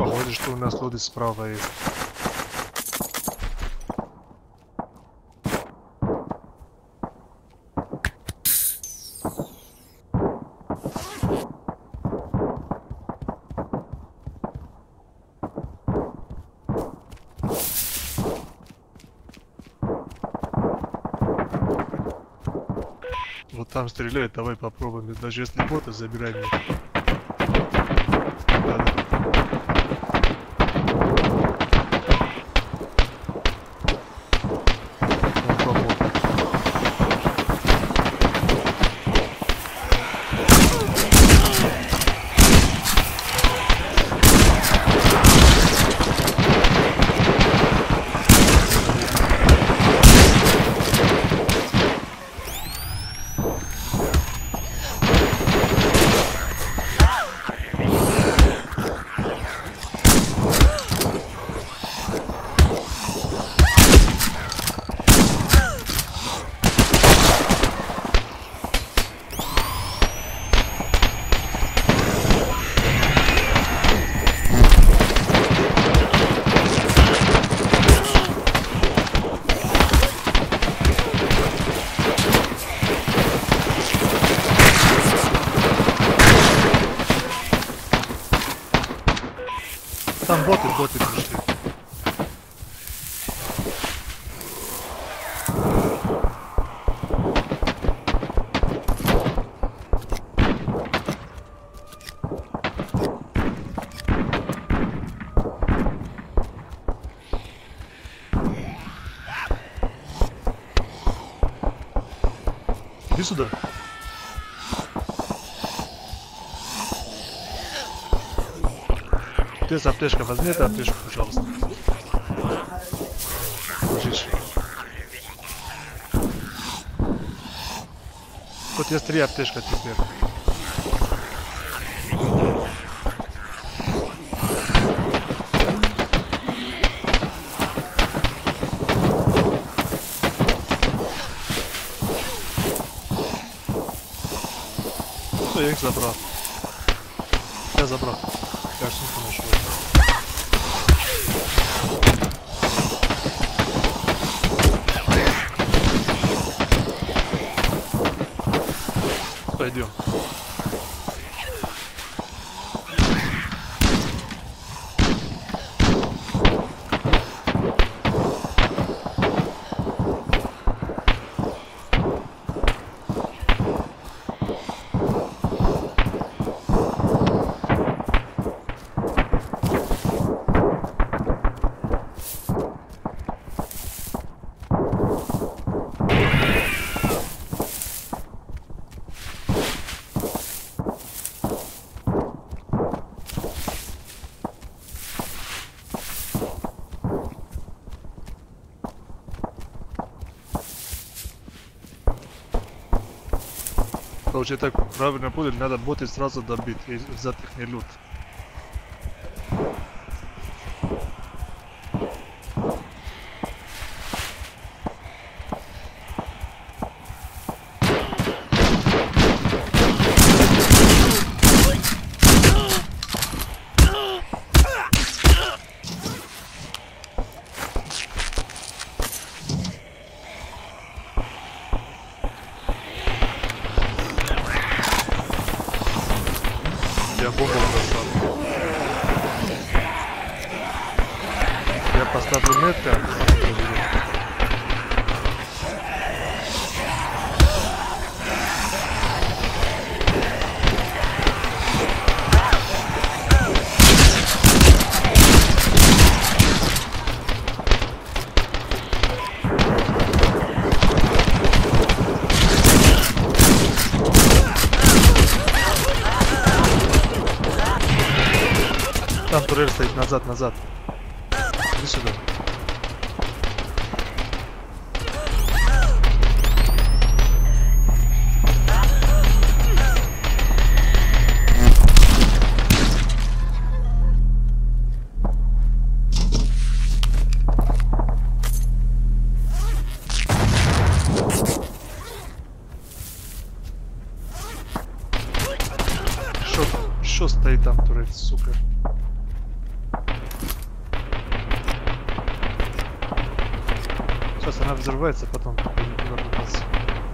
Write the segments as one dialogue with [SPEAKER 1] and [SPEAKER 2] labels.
[SPEAKER 1] Похоже, что у нас лодка справа есть. Вот там стреляет, давай попробуем. Даже если боты, забирай меня. Да. Он помог. Там боты пришли. Иди сюда. Ты с аптечкой возьми эту аптечку, пожалуйста. Ложись. Тут есть 3 аптечка теперь. Все, я их забрал. Я забрал. Я сумку нашел. Пойдем. Короче, так правильно будет, надо боты сразу добить и взять их лут. Я бомбу бросал. Я поставлю метка. Там турель стоит, назад. Иди сюда. Что стоит там турель, сука? Просто она взрывается, потом туда попасть.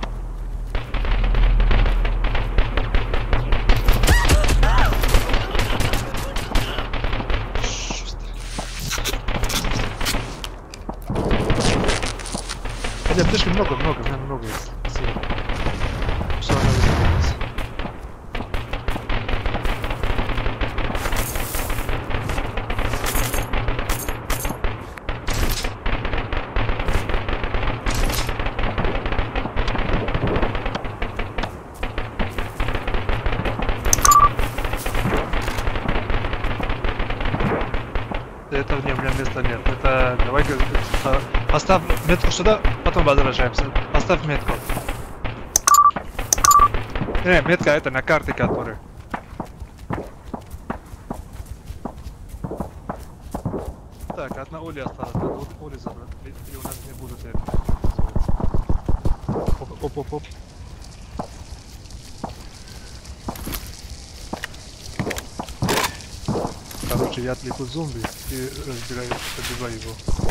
[SPEAKER 1] Хотя слишком много, у меня много есть. Все, она взрывается. Это не, у меня места нет. Это давай оставь метку сюда, потом возвращаемся. Оставь метку. Не, метка это на карте, которая. Так, одна Оля осталась. Надо Оли забрать. И у нас не будут это. Оп. Короче, я отвлеку зомби и побиваю его.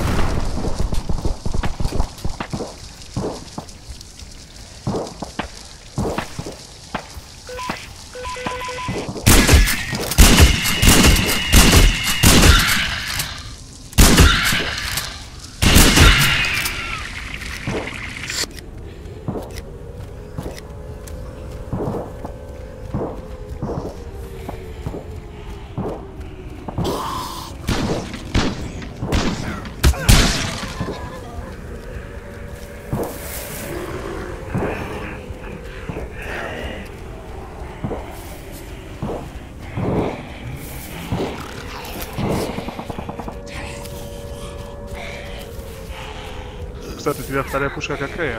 [SPEAKER 1] Кстати, у тебя вторая пушка какая?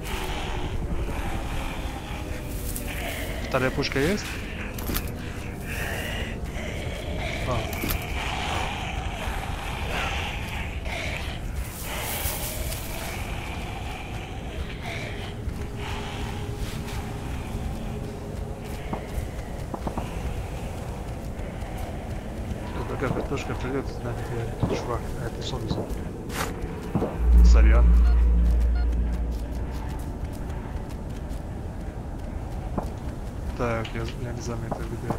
[SPEAKER 1] Вторая пушка есть? А. Такая картошка придет, знать, где чувак, а это зомби. Сорян. Так, я не заметил, видимо.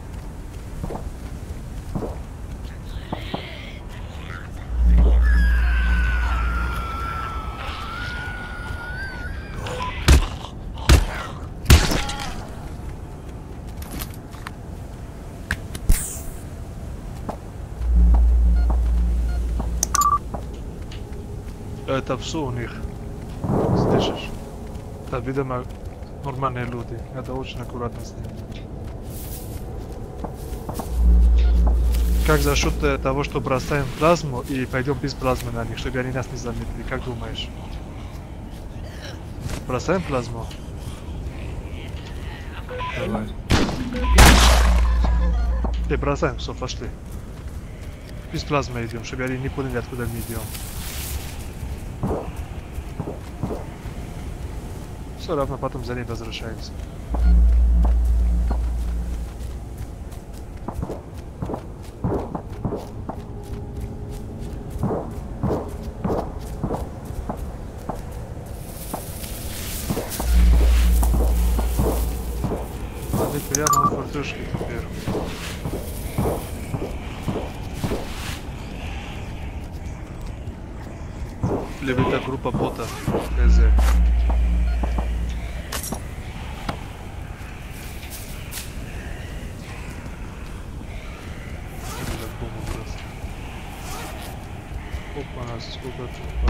[SPEAKER 1] Это все у них. Слышишь? Это, видимо, нормальные люди. Надо очень аккуратно с ними. Как за счет того, что бросаем плазму и пойдем без плазмы на них, чтобы они нас не заметили? Как думаешь? Бросаем плазму? Давай. Ты бросаем, все, пошли. Без плазмы идем, чтобы они не поняли, откуда мы идем. Все равно потом за ней возвращаемся. Надо прямо у фортушки теперь. Либо это группа ботов. КЗ. Опа, сколько трупа.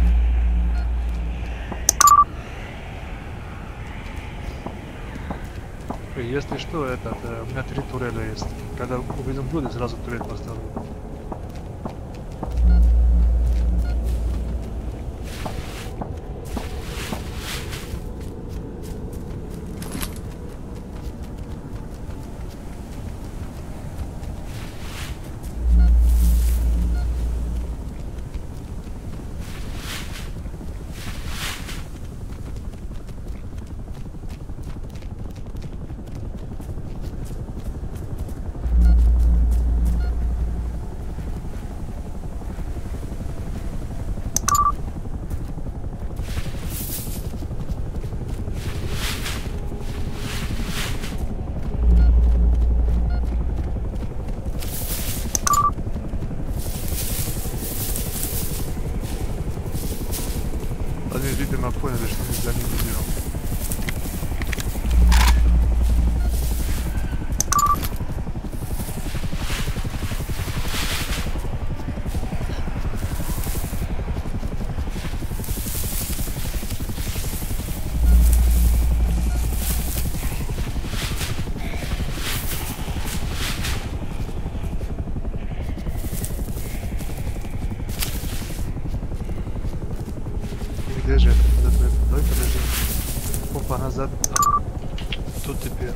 [SPEAKER 1] Если что, у меня 3 турели есть. Когда увидим люди, сразу турель поставлю. наверное, поняли, что мы за ним идем. Где же это? Давай подожди. Опа, назад. Тут теперь.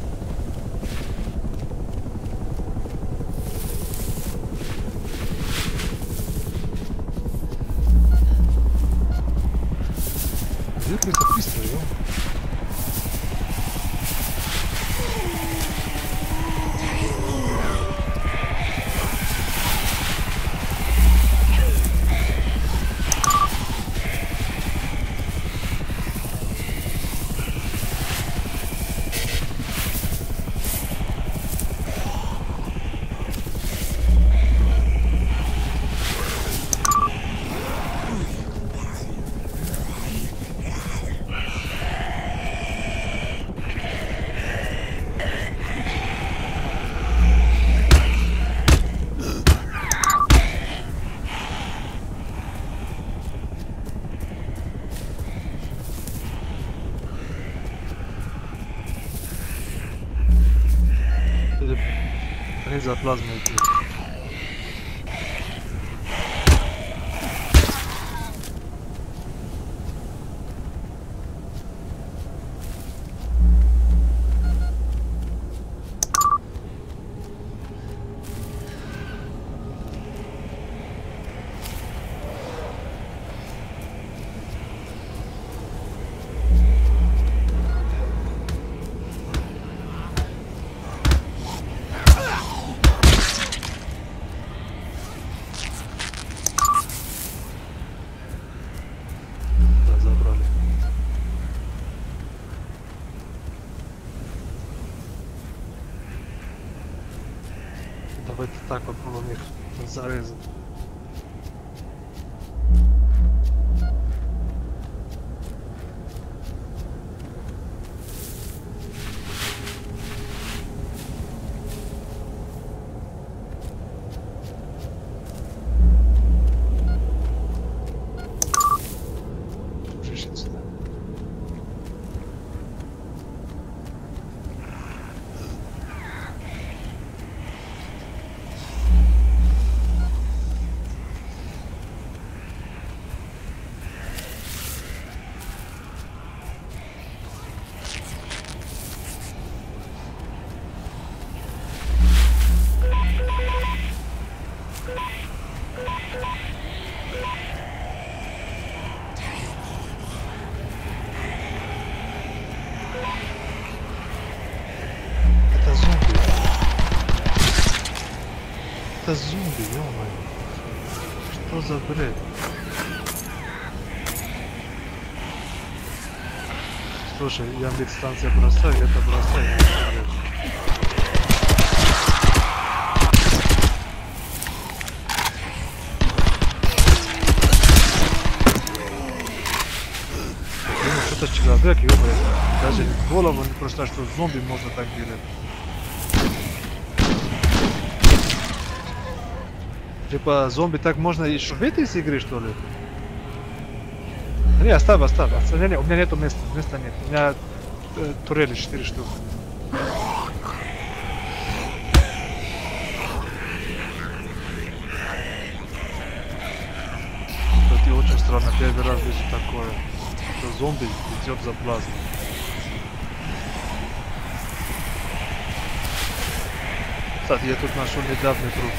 [SPEAKER 1] Где какой-то быстро, ё? Они за плазмой идут. Давайте так попробуем их зарезать. Это зомби, ё-моё. Что за бред? Слушай, Яндекс-станция бросай, это бросай. Что-то человек, ё-моё. Даже в голову не прошло, что зомби можно так делать. Типа зомби так можно еще выйти из игры, что ли? Не, оставь. Не, у меня нету места. Места нет. У меня турели 4 штуки. Это очень странно. Первый раз вижу такое. Что зомби идет за плазмой. Кстати, я тут нашел недавний труп.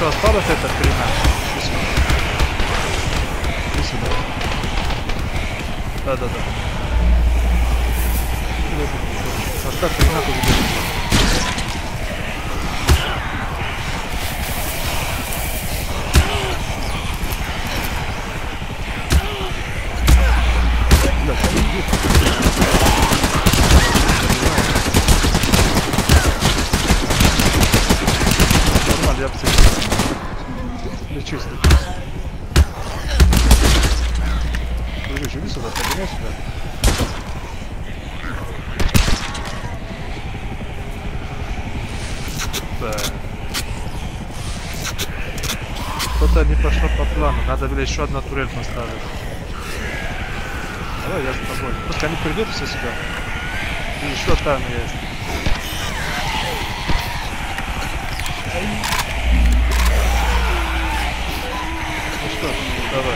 [SPEAKER 1] еще осталось это перемена. Иди сюда. Да. Оставь переменку забери. Нормально, я лечусь. Дружище, иди сюда, поднимай сюда. Да. Что-то не пошло по плану, надо было еще одну турель поставить. Давай я с тобой. Пускай они придут все сюда. И еще там есть. Ну что, давай.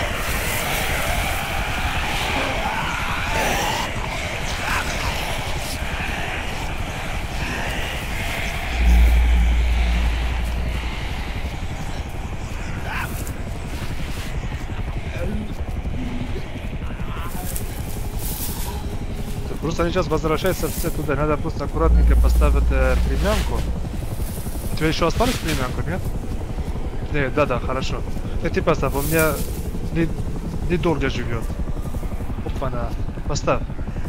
[SPEAKER 1] Просто они сейчас возвращаются все туда. Надо просто аккуратненько поставить примянку. У тебя еще осталось примянку, нет? Нет, да, хорошо. Ты поставь, у меня недолго живет. Опа-на. Поставь.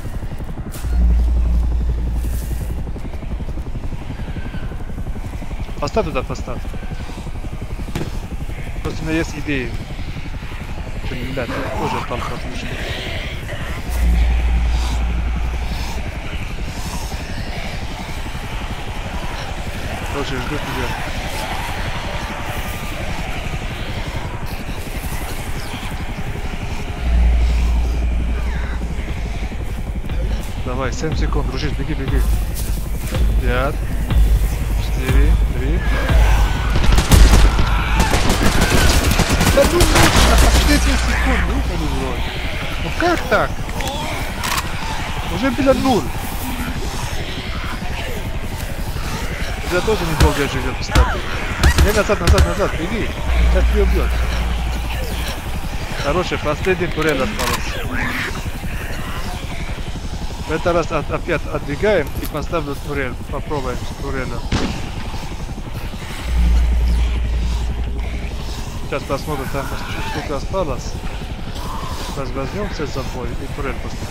[SPEAKER 1] Поставь туда, поставь. Просто у меня есть идеи. Блядь, тоже там отлично. Короче, жду тебя. Давай, 7 секунд, дружище, беги. 5, 4, 3. Да ну на последние секунды, ну вроде. Ну как так? Уже было 0. Я тоже недолго живет, кстати. Не, назад, беги. Сейчас тебя убьет. Короче, последний турель осталось. В этот раз опять отбегаем и поставлю турель. Попробуем с турелью. Сейчас посмотрим, там что-то осталось. Сейчас возьмем все с собой и турель поставим.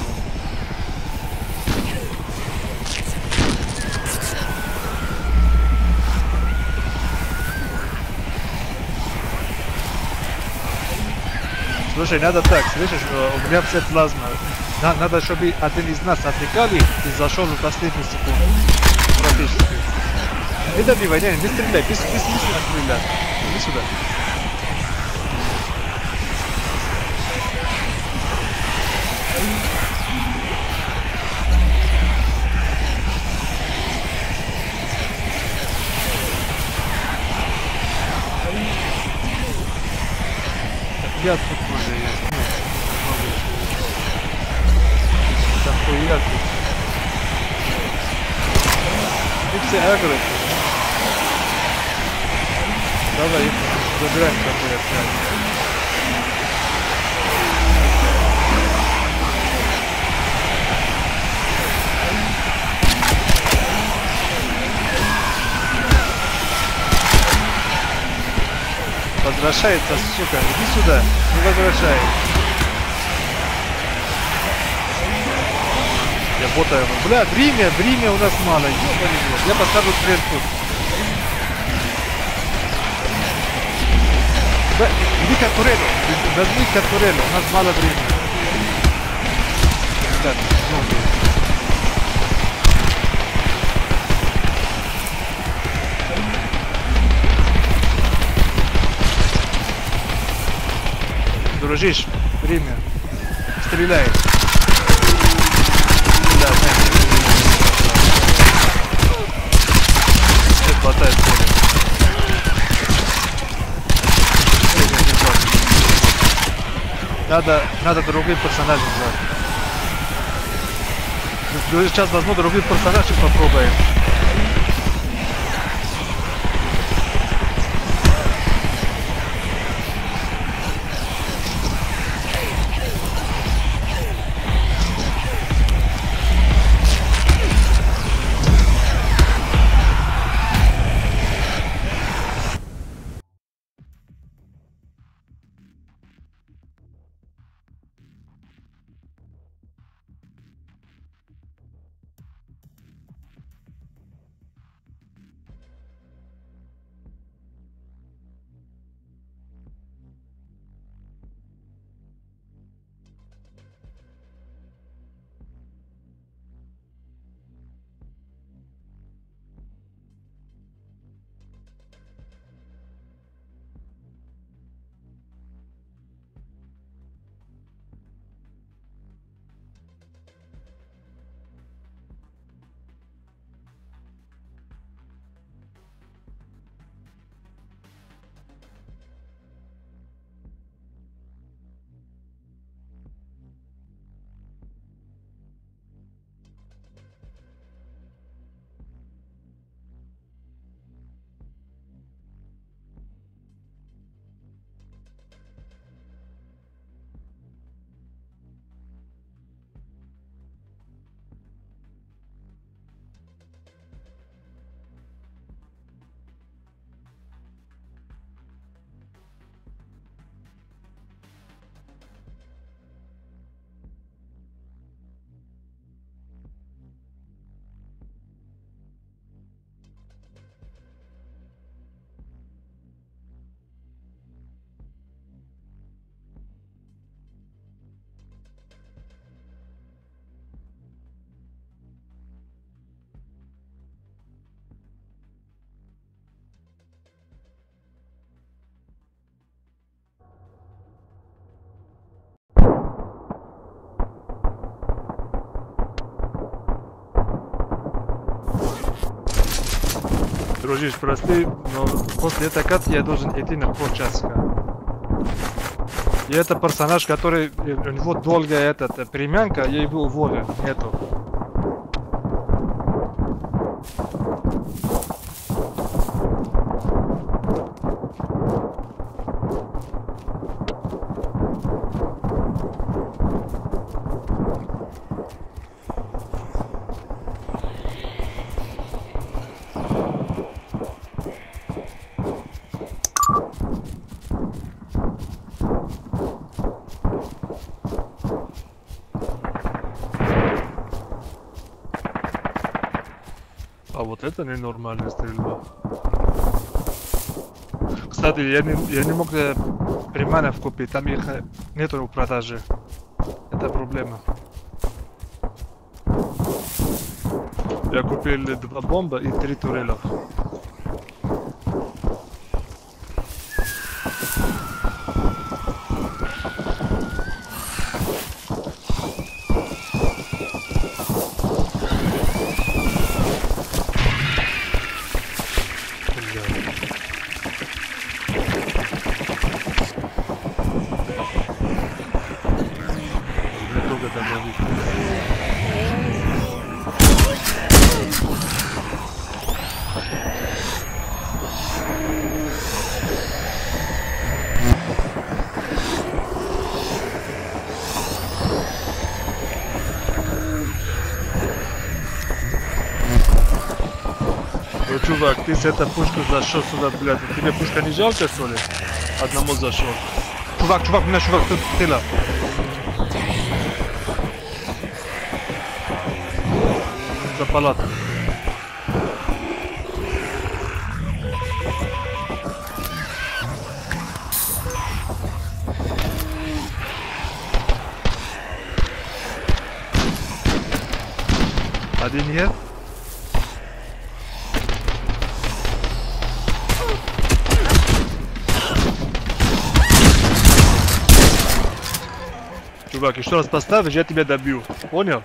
[SPEAKER 1] Слушай, надо так, слышишь, у меня все плазма. Надо, чтобы один из нас отвлекали и зашел в последнюю секунду. Практически. Не добивай, не стреляй, без смысла стрелять. Иди сюда. Я тут тоже есть. Там хуя тут. И все агры. Давай их забираем такой опять. Возвращается, сука, иди сюда, не возвращай. Я ботаю его. Бля, время у нас мало, ёбаный в рот. Я поставлю трен тут. Иди к турелю, возьми к турелю, у нас мало времени. Так, ну, дружишь, время. Стреляй. Да, не хватает поля. Надо другим персонажем брать. Сейчас возьму других персонажей, попробуем. Дружище, прости, но после этой катки я должен идти на полчаса. И это персонаж, который... У него долгая перемянка, я его уволю. Нету. А вот это ненормальная стрельба. Кстати, я не мог приманов купить, там их нету в продаже. Это проблема. Я купил 2 бомба и 3 турелов. Чувак, ты с этой пушкой зашел сюда, блядь. Тебе пушка не жалко, что ли? Одному зашел. Чувак, у меня чувак, тут тыла. За палатой. Один нет? Чувак, еще раз поставишь, я тебя добью. Понял?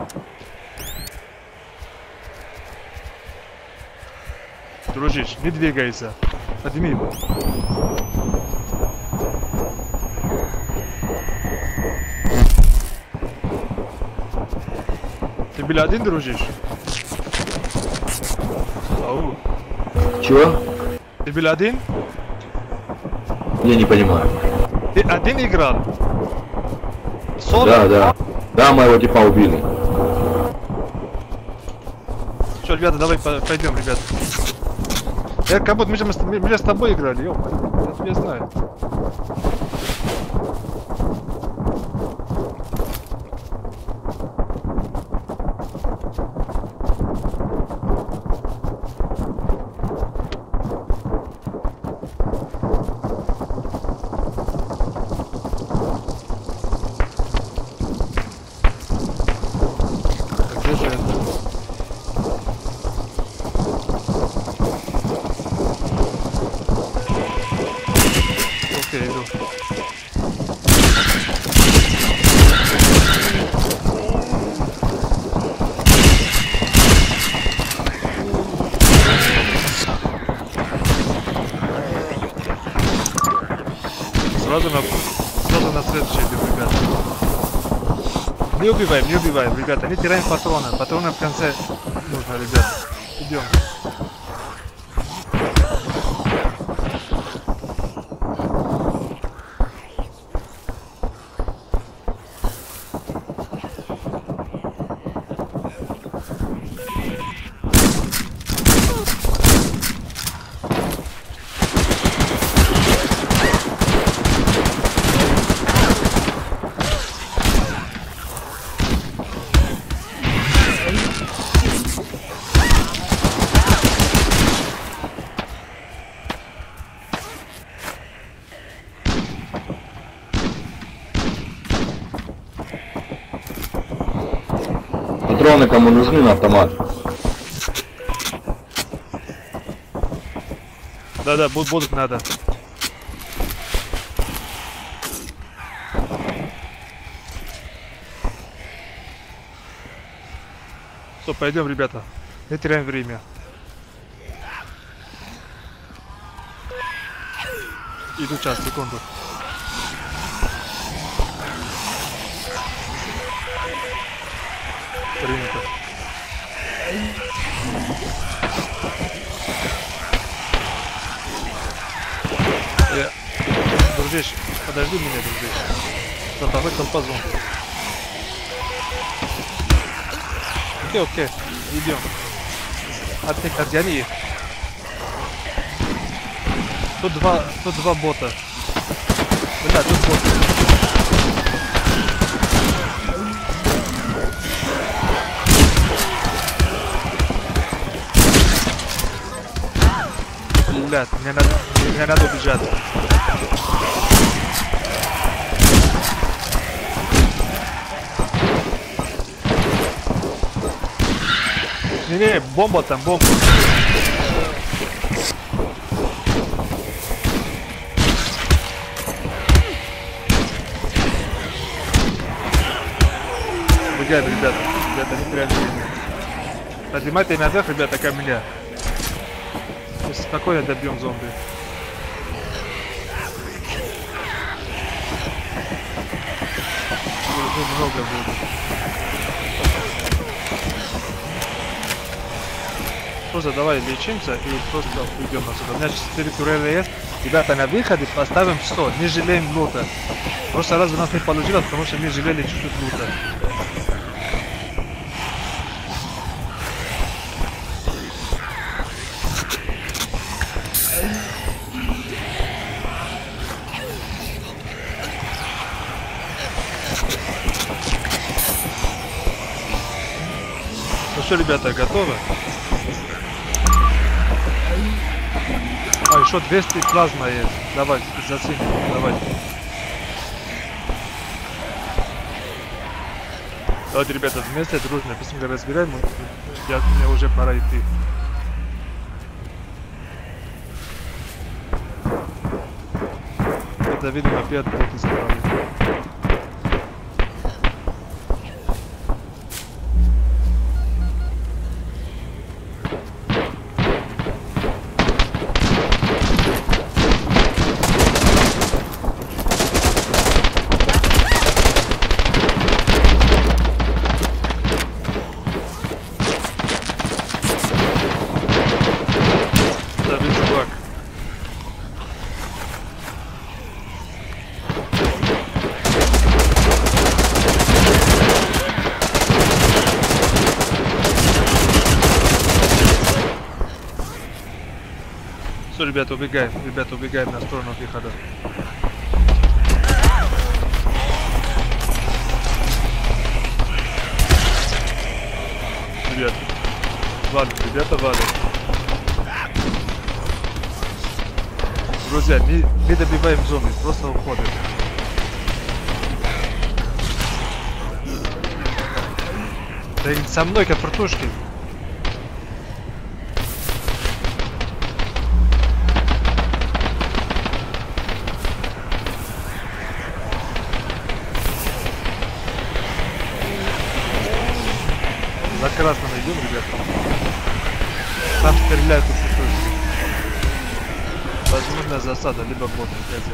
[SPEAKER 1] Дружище, не двигайся. Подними его. Ты был один, дружище? Ау.
[SPEAKER 2] Чего?
[SPEAKER 1] Ты был один?
[SPEAKER 2] Я не понимаю.
[SPEAKER 1] Ты один играл?
[SPEAKER 2] Да. Да, моего типа убили.
[SPEAKER 1] Что, ребята, давай пойдем, ребята. Я как будто мы же с тобой играли, ё-моё. Я тебя знаю. Сразу на следующий идем, ребята. Не убиваем, ребята. Не теряем патроны. Патроны в конце нужно, ребята. Идем.
[SPEAKER 2] Патроны кому нужны на автомат?
[SPEAKER 1] Да, будут надо. Все, пойдем, ребята. Не теряем время. Иду час, секунду. Принято. Дружище, подожди меня, дружище. Кто-то вышел по зону. Окей, идем. Отгони их. Тут два бота. Бля, тут боты. Блядь, мне надо убежать. Не, бомба там, бомба. Убегаем, ребята. Ребята, не прям. Поднимайте наверх, ребята, ко мне. Спокойно добьем зомби. Уже много будет. Просто давай лечимся и просто уйдем отсюда. У меня 4 турели есть. Ребята, на выходе поставим все. Не жалеем лута. В прошлый раз у нас не получилось, потому что мы жалели чуть-чуть лута. Ну что, ребята, готовы? А, еще 200 плазма есть. Давай, зацени, давай. Давайте, ребята, вместе дружно быстренько разбираем. Мне уже пора идти. Это, видимо, опять боты справа. Ребята, убегаем на сторону выхода. Ребята, валят. Друзья, не добиваем зоны, просто уходим. Да со мной как фартушки. За красным идем, ребята. Там стреляют у футурки. Возможно, засада, либо бот, хз.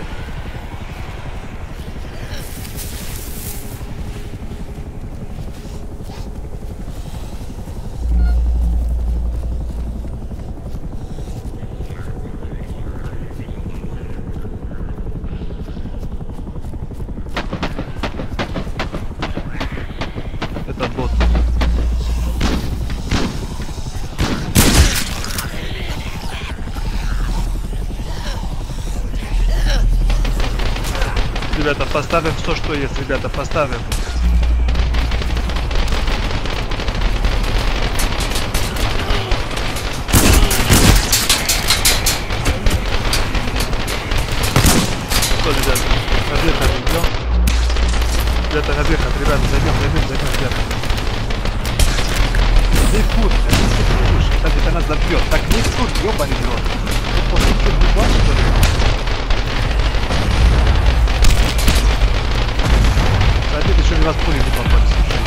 [SPEAKER 1] Это бот. Ребята, поставим все, что есть, ребята, поставим. Что, ребята, на выход идем. Ребята, на выход, ребята, зайдем, ребята. Не фут, это нас забьет. Так не фут, ёбаный рот. Это просто чуть-чуть, что ли? Еще не раз пули не попали, слушай.